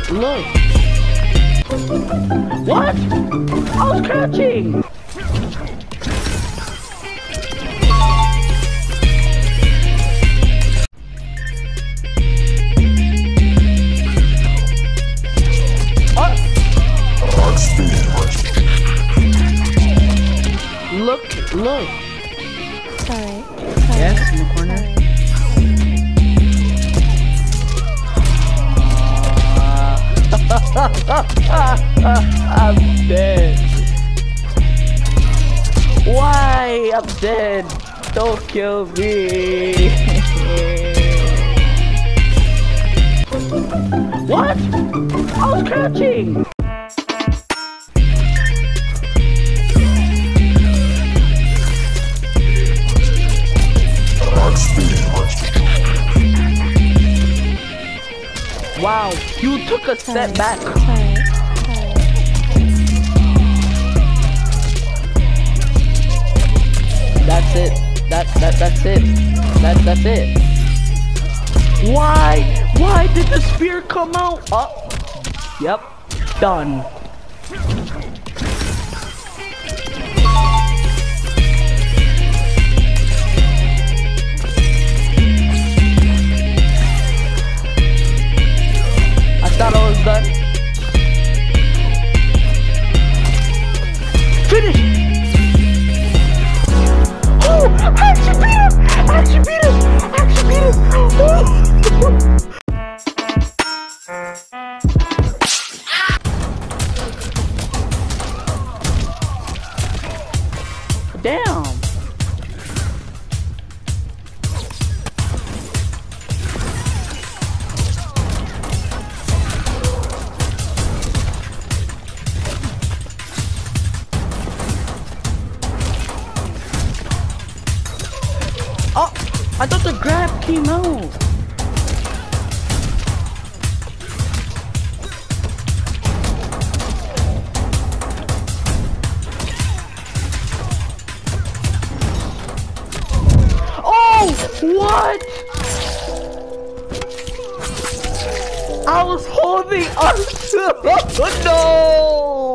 look. What? I was crouching. Look. Sorry. Yes, in the corner. I'm dead. Why? I'm dead. Don't kill me. What? I was crouching. Wow, you took a step back. That's it. That's it. That's it. Why did the spear come out? Oh, yep, done. Thought I was done. Finish! Oh! I actually beat him! I actually beat him! Oh! Damn! Oh, I thought the grab came out. Oh, what? I was holding on to no.